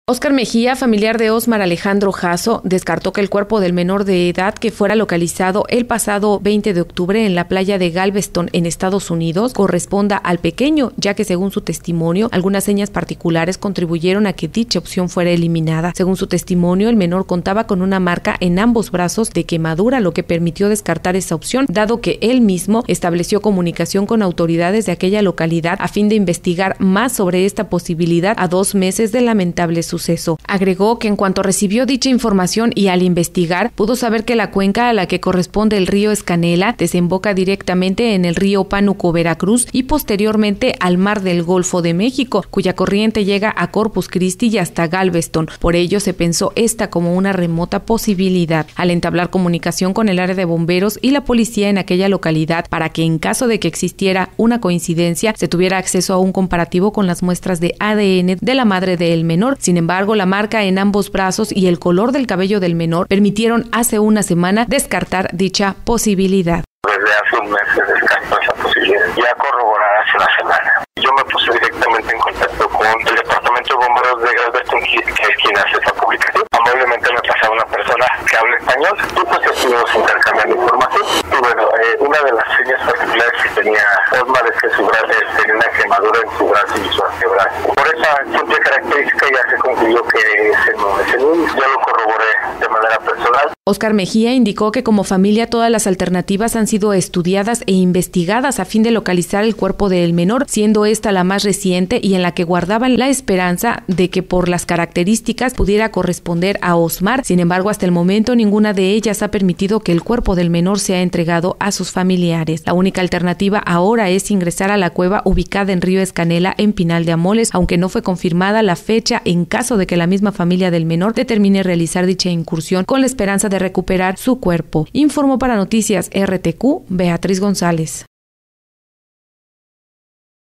Óscar Mejía, familiar de Osmar Alejandro Jasso, descartó que el cuerpo del menor de edad que fuera localizado el pasado 20 de octubre en la playa de Galveston, en Estados Unidos, corresponda al pequeño, ya que según su testimonio, algunas señas particulares contribuyeron a que dicha opción fuera eliminada. Según su testimonio, el menor contaba con una marca en ambos brazos de quemadura, lo que permitió descartar esa opción, dado que él mismo estableció comunicación con autoridades de aquella localidad a fin de investigar más sobre esta posibilidad a 2 meses del lamentable suceso. Agregó que en cuanto recibió dicha información y al investigar, pudo saber que la cuenca a la que corresponde el río Escanela desemboca directamente en el río Pánuco, Veracruz, y posteriormente al mar del Golfo de México, cuya corriente llega a Corpus Christi y hasta Galveston. Por ello se pensó esta como una remota posibilidad. Al entablar comunicación con el área de bomberos y la policía en aquella localidad para que en caso de que existiera una coincidencia se tuviera acceso a un comparativo con las muestras de ADN de la madre del menor. Sin embargo, la marca en ambos brazos y el color del cabello del menor permitieron hace una semana descartar dicha posibilidad. Desde hace un mes se descartó esa posibilidad, ya corroborada hace una semana. Yo me puse directamente en contacto con el departamento de bomberos de Galveston, que es quien hace esa publicación. Amablemente me pasaba una persona que habla español y pues estuvimos intercambiando información. Y bueno, una de las señas particulares que tenía Osmar es que su brazo tenía una quemadura en su brazo y su antebrazo. Por esa simple característica ya se concluyó que ese no es el único. Ya lo corroboré de manera personal. Óscar Mejía indicó que como familia todas las alternativas han sido estudiadas e investigadas a fin de localizar el cuerpo del menor, siendo esta la más reciente y en la que guardaban la esperanza de que por las características pudiera corresponder a Osmar. Sin embargo, hasta el momento ninguna de ellas ha permitido que el cuerpo del menor sea entregado a sus familiares. La única alternativa ahora es ingresar a la cueva ubicada en Río Escanela, en Pinal de Amoles, aunque no fue confirmada la fecha en caso de que la misma familia del menor determine realizar dicha incursión con la esperanza de recuperar su cuerpo. Informó para Noticias RTQ, Beatriz González.